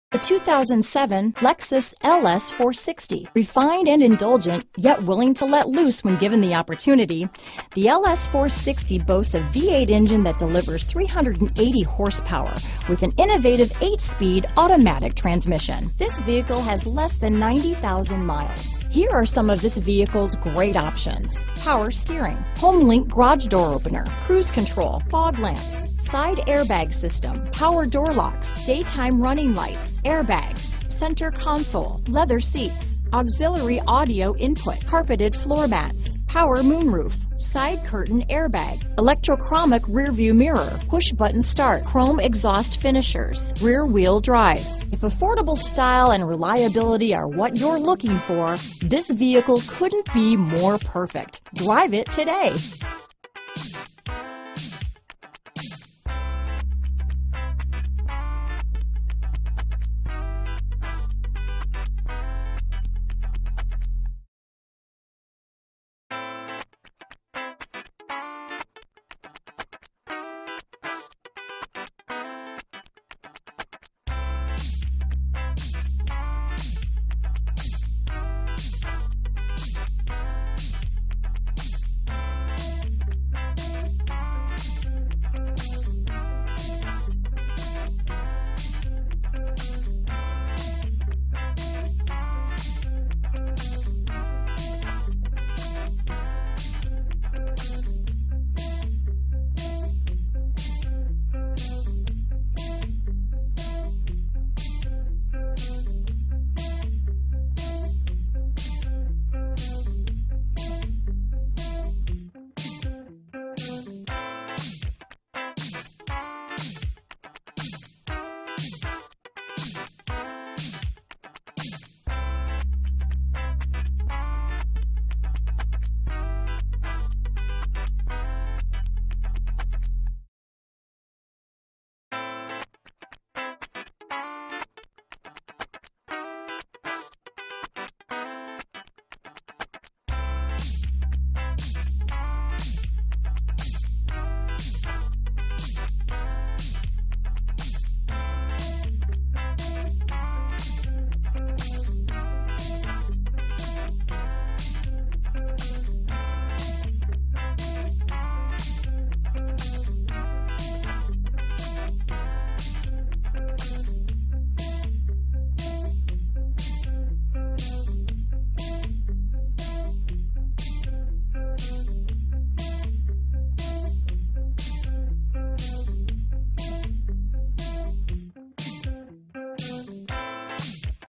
The 2007 Lexus LS 460. Refined and indulgent, yet willing to let loose when given the opportunity, the LS 460 boasts a V8 engine that delivers 380 horsepower with an innovative 8-speed automatic transmission. This vehicle has less than 90,000 miles. Here are some of this vehicle's great options: power steering, home-link garage door opener, cruise control, fog lamps, side airbag system, power door locks, daytime running lights, airbags, center console, leather seats, auxiliary audio input, carpeted floor mats, power moonroof, side curtain airbag, electrochromic rear view mirror, push button start, chrome exhaust finishers, rear wheel drive. If affordable style and reliability are what you're looking for, this vehicle couldn't be more perfect. Drive it today.